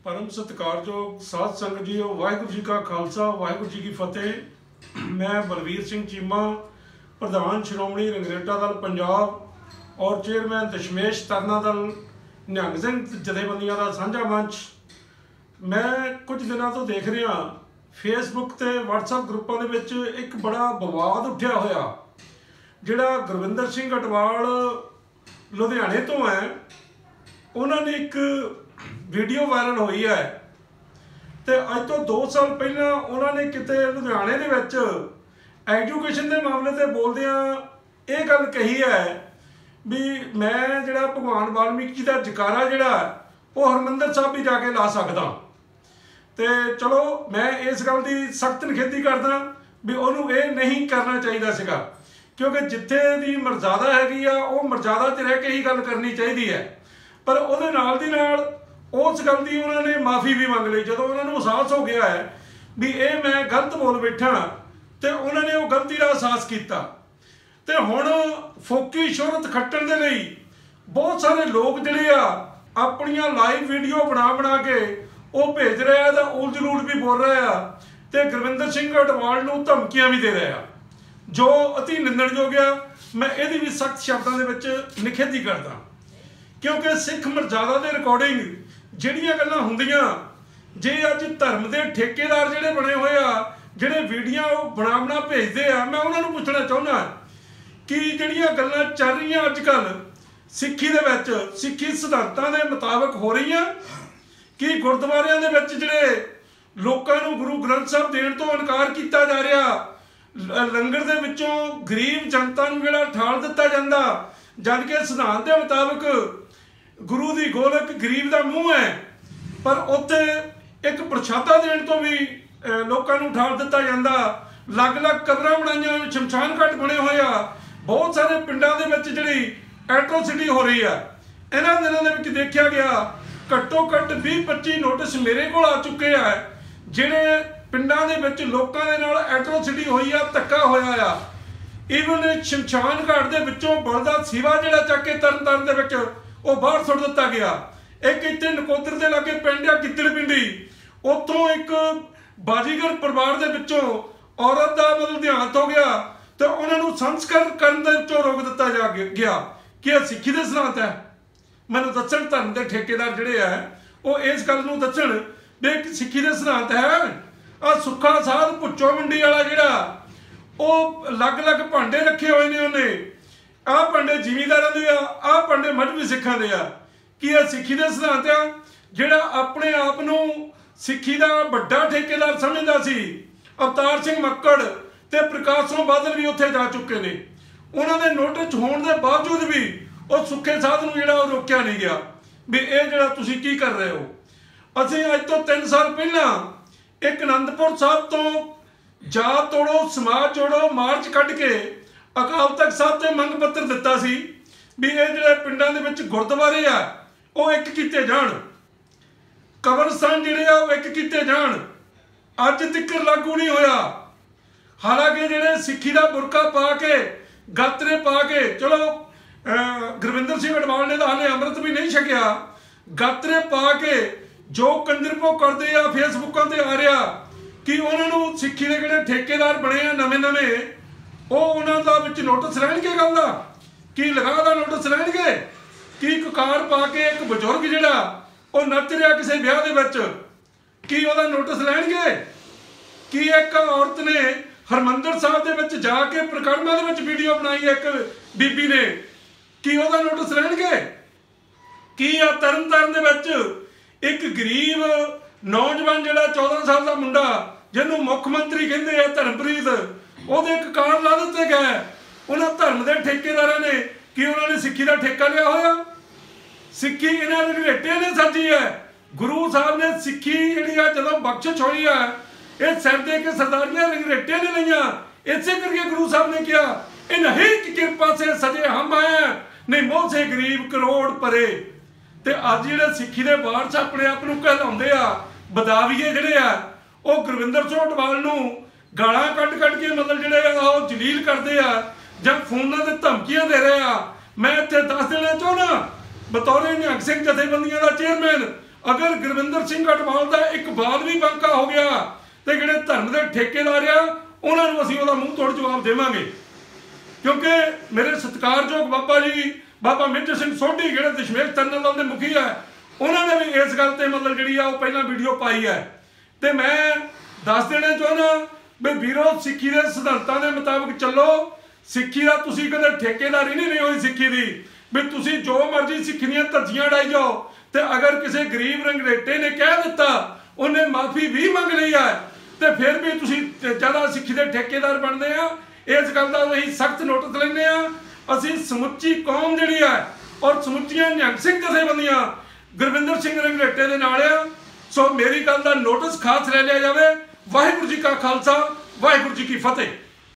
परम सत्कारयोग साध संगत जी, वाहिगुरू जी का खालसा वाहिगुरू जी की फतेह। मैं बलवीर सिंह चीमा, प्रधान श्रोमणी रंगरेटा दल पंजाब और चेयरमैन दशमेश तरना दल निहंग सिंह जथेबंदियां का साझा मंच। मैं कुछ दिनों तो देख रहा फेसबुक ते व्हाट्सएप ग्रुपों के विच एक बड़ा विवाद उठ्या होया। जिहड़ा गुरविंदर सिंह अटवाल लुधियाने तो है, उन्होंने एक वीडियो वायरल हुई है तो अज तो 2 साल पहला उन्होंने किते लुधियाने दे विच एजुकेशन के मामले से बोलदियां ये गल कही है भी मैं जिहड़ा भगवान वाल्मीकि जी का जकारा जिहड़ा वो हरमंदिर साहब भी जाके ला सकदा। तो चलो मैं इस गल की सख्त निखेधी करदा भी उन्होंने ये नहीं करना चाहिए सीगा, क्योंकि जिथे दी मर्यादा हैगी आ वो मर्यादा च रह के ही गल करनी चाहिए है। पर उहदे नाल दी नाल उस गल की उन्होंने माफ़ी भी मंग ली। जो उन्होंने एहसास हो गया है भी ये मैं गलत बोल बैठा तो उन्होंने वो गलती का एहसास किया। तो हुण फोकी शोहरत खट्टण दे लई बहुत सारे लोग जिहड़े आ अपनियां लाइव वीडियो बना बना के वो भेज रहे हैं, तो उलझ लूट भी बोल रहे हैं तो गुरविंदर सिंह अटवाल नूं धमकियां भी दे रहे हैं, जो अति निंदणयोग आ। मैं ये भी सख्त शब्दों के निखेधी करदा, क्योंकि सिख मर्यादा के रिकॉर्डिंग जिहड़ियां गल्लां हुंदियां जे अज धर्म के ठेकेदार जिहड़े बने हुए आ, जिहड़े वीडियो बना बना भेजते हैं, मैं उन्होंने पूछना चाहुंदा कि जिहड़ियां गल्लां चल रही अजकल सिक्खी दे विच सिक्खी सिद्धांतां दे मुताबिक हो रही कि गुरुद्वारियां दे विच जिहड़े लोकां नूं गुरु ग्रंथ साहब देण तो इनकार किया जा रहा, लंगर दे विचों गरीब जनता नूं जिहड़ा ठाल दिता जांदा, जबकि सिद्धांत के मुताबिक गुरु की गोलक गरीब का मूँह है, पर उत्थे एक प्रशादा देने तो भी लोगों को ठाल दिता जाता। अलग अलग कबरां बनाईयां, शमशान घाट बने हुए आ, बहुत सारे पिंडों के विच जिहड़ी एट्रोसिटी हो रही है। इन्हां दिनों दे विच देखा गया घट्टो घट्ट 20-25 नोटिस मेरे को आ चुके हैं, जिहड़े पिंडों के विच लोकां दे नाल एट्रोसिटी हुई आ, धक्का होया आ। ईवन शमशान घाट के विचों बलदा सीवा जिहड़ा चक के तरन दे विच वो बाहर सुट दिता गया। एक इत्थे नकोदर के लागे पिंड आ गिद्दड़ पिंडी, उत्थों एक बाजीगर परिवार के विचों औरत का मतलब देहांत हो गया तो उन्होंने संस्कार करने दे विचों रोक दिता जा गया कि यह सिक्खी के सिद्धांत है। मैनूं दस्सण धर्म के ठेकेदार जिहड़े आ वो इस गल नूं दस्सण भी सिक्खी के सिद्धांत है। आ सुखा साध भुच्चो मंडी वाला जिहड़ा वो अलग अलग भांडे रखे हुए ने, उन्हें आह भांडे जिमीदारां दे आ भांडे मजहबी सिखां दे आ। कि यह सिक्खी के सिद्धांत आ जिहड़ा अपने आप नूं सिक्खी का बड़ा ठेकेदार समझदा सी। अवतार सिंह मक्कड़ ते प्रकाश सिंह बादल भी उत्थे जा चुके ने, उन्होंने नोटिस होने के बावजूद भी वो सुखे साध नूं जिहड़ा रोकिया नहीं गया भी ये जिहड़ा तुसीं की कर रहे हो। असीं अज तो 3 साल पहला एक आनंदपुर साहब तो जात तोड़ो समाज जोड़ो मार्च कढ़ के अकाल तख्त साहब ते मंग पत्र दिता सी भी ये जिहड़े पिंडां दे विच गुरुद्वारे आ वो एक कीते जाण, कबरस्तान जिहड़े आ वो एक कीते जाण। अज तक लागू नहीं होया। हालांकि जिहड़े सिक्खी का बुरका पा के गातरे पा के, चलो गुरविंदर सिंह अटवाल ने तो हाले अमृत भी नहीं छकिया, गातरे पा के जो कंजरपो करते आ फेसबुकों ते आ रहा कि उन्होंने सिक्खी के जिहड़े ठेकेदार बने आ नवे नवे वो उन्होंने दा विच नोटिस लैणगे गल दा कि लगा दा नोटिस लैणगे कि ककार पा के एक बजुर्ग जिहड़ा वो नच रहा किसी ब्याह दे विच कि वह नोटिस लैणगे कि एक औरत ने हरमंदिर साहब दे विच जाके परिक्रमा दे विच वीडियो बनाई एक बीबी ने कि वह नोटिस लैणगे कि आ तरन ताਰਨ दे विच एक गरीब नौजवान जिहड़ा 14 साल का मुंडा जिन्होंने मुख्य मंत्री कहते हैं धर्मप्रीत ਉਹਦੇ ककार ला दिते गए उन्होंने धर्म के ठेकेदारों ने कि उन्होंने सिक्खी का ठेका लिया होया। सिक्खी इन्होंने रंगरेटे ने साजी है। गुरु साहब ने सिक्खी जी जो बख्शिश हुई है ये सिर दे के सरदारियां रंगरेटे ने लिया, इसे करके गुरु साहब ने कहा इन्हीं की कृपा से सजे हम आए हैं, नहीं मोह से गरीब करोड़ परे। तो अज जो सिक्खी के वारस अपने आप को कहलाते आ बदावीए जिहड़े आ वो गुरविंदर सिंह अटवाल नूं गालां कट के मतलब जिहड़े जलील करते आ जब फोनां ते धमकियां दे रहे आ। मैं इत्थे दस देना चाहुंदा बतौर निहंग सिंह जथेबंदियां का चेयरमैन अगर गुरविंदर सिंह अटवाल का इकबाल भी बांका हो गया तो जिहड़े धर्म के ठेकेदार आ उन्होंने असीं उहदा मूँह तोड़ जवाब देवांगे। क्योंकि मेरे सत्कारयोग बाबा जी बाबा मेजर सिंह सोढ़ी जिहड़े दशमेश तरनल दल दे मुखी है उन्होंने भी इस गल ते मतलब जिहड़ी आ पहला वीडियो पाई है। तो मैं दस देना चाहना भी वीरो सिक्खी के सिद्धांतां के मुताबिक चलो। सिक्खी का तुसीं कदे ठेकेदारी नहीं हुई सिक्खी की भी तुसीं जो मर्जी सिक्खी दियां धज्जियां डाई जाओ। तो अगर किसी गरीब रंगरेटे ने कह दिता उन्हें माफ़ी भी मंग ली है तो फिर भी तुसीं ज़्यादा सिक्खी के ठेकेदार बनते हैं। इस गल का असीं सख्त नोटिस लैंदे आ। असीं समुची कौम जिहड़ी है और समुचियां निहंग सिंह जथेबंदियां गुरविंदर सिंह रंगरेटे दे नाल आ। सो मेरी गल का नोटिस खास ले लिया जाए। वाहिगुरू जी का खालसा वाहिगुरू जी की फतेह।